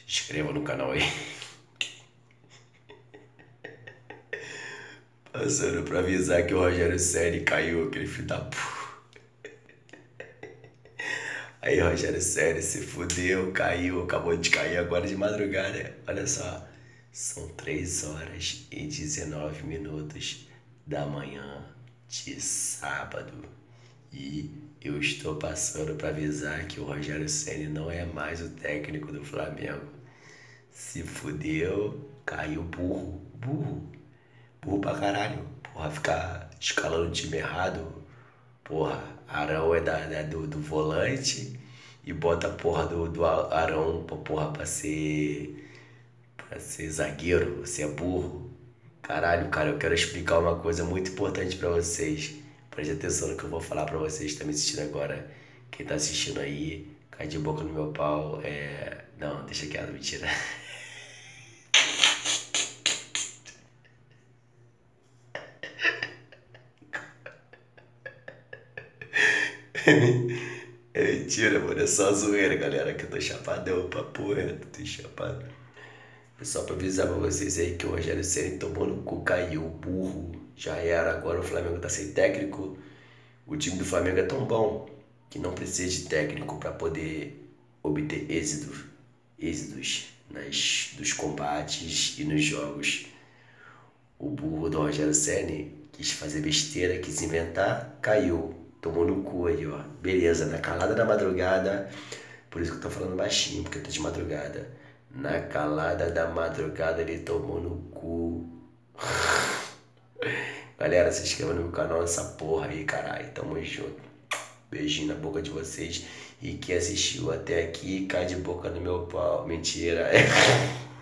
inscreva no canal aí. Passando pra avisar que o Rogério Ceni caiu, aquele filho da p... Aí, Rogério Ceni se fudeu, caiu, acabou de cair agora de madrugada. Olha só, são 3h19 da manhã de sábado. E eu estou passando para avisar que o Rogério Ceni não é mais o técnico do Flamengo. Se fudeu, caiu burro, burro. Burro pra caralho. Porra, ficar escalando o time errado. Porra, Arão é do volante e bota a porra do Arão pra ser zagueiro. Você é burro. Caralho, cara, eu quero explicar uma coisa muito importante pra vocês. Preste atenção no que eu vou falar pra vocês que estão me assistindo agora. Quem tá assistindo aí, cai de boca no meu pau. Não, deixa quieto, mentira. É mentira, mano. É só zoeira, galera. Que eu tô chapadão pra porra. Tô chapado. É só pra avisar pra vocês aí que o Rogério Ceni tomou no cu, caiu, burro. Já era. Agora o Flamengo tá sem técnico. O time do Flamengo é tão bom que não precisa de técnico pra poder obter êxitos dos combates e nos jogos. O burro do Rogério Ceni quis fazer besteira, quis inventar, caiu. Tomou no cu aí, ó. Beleza, na calada da madrugada. Por isso que eu tô falando baixinho, porque eu tô de madrugada. Na calada da madrugada ele tomou no cu. Galera, se inscreva no meu canal nessa porra aí, caralho. Tamo junto. Beijinho na boca de vocês. E quem assistiu até aqui, cai de boca no meu pau. Mentira.